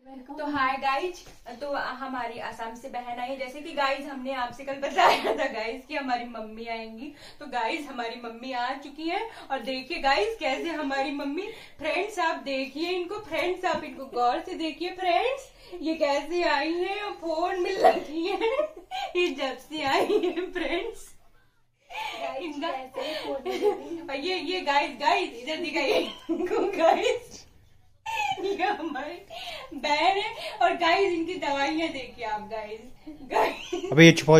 तो hi guys, तो हमारी असम से बहन आई। जैसे कि गाइज हमने आपसे कल बताया था गाइज कि हमारी मम्मी आएंगी। तो गाइज हमारी मम्मी आ चुकी है और देखिए गाइज कैसे हमारी मम्मी, फ्रेंड्स आप देखिए इनको, फ्रेंड्स आप इनको गौर से देखिए फ्रेंड्स, ये कैसे आई है और फोन में लगी है ये जब से आई है फ्रेंड्स। इनका ये गाइज इधर दिखाइए गाइज, ये हमारी बहन है। और गाइस इनकी दवाइयाँ देखिए आप गाइस। अबे ये छुपा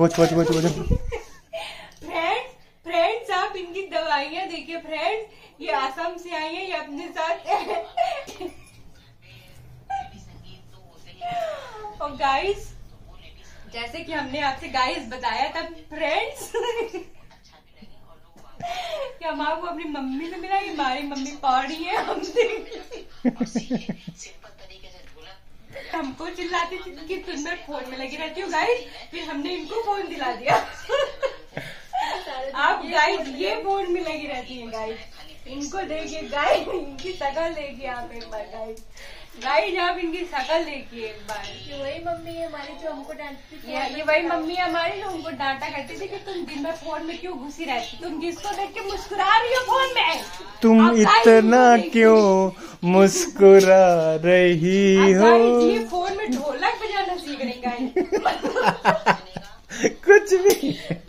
फ्रेंड्स आप इनकी दवाइयाँ देखिए फ्रेंड्स, ये असम से आई है, ये अपने साथ और गाइस जैसे कि हमने आपसे गाइस बताया था फ्रेंड्स कि हमको अपनी मम्मी से मिला, ये हमारी मम्मी पौड़ी है। हमको चिल्लाती थी कि तुम मैं फोन में लगी रहती हूँ गाइस, फिर हमने इनको फोन दिला दिया। आप गाइस ये फोन में लगी रहती है गाइस, इनको देखिए गाइस, इनकी शकल देखिए आप एक बार गाइस, आप इनकी शकल देखिए एक बार। ये वही मम्मी है हमारी जो हमको डांटती थी, ये वही मम्मी हमारी जो हमको डांटा करती थी कि तुम दिन भर फोन में क्यों घुसी रहती, तुम जिसको देख के मुस्कुरा रही हो फोन में, तुम इतना क्यों मुस्कुरा रही हो। ये फोन में ढोलक बजाना सीख रही गाइस कुछ भी